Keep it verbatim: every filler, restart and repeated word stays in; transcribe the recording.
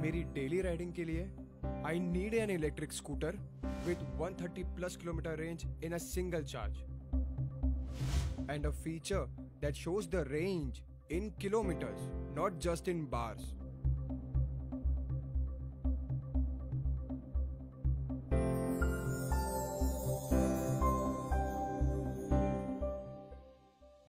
मेरी daily riding के लिए I need an electric scooter with one hundred thirty plus kilometer range in a single charge, and a feature that shows the range in kilometers, not just in bars.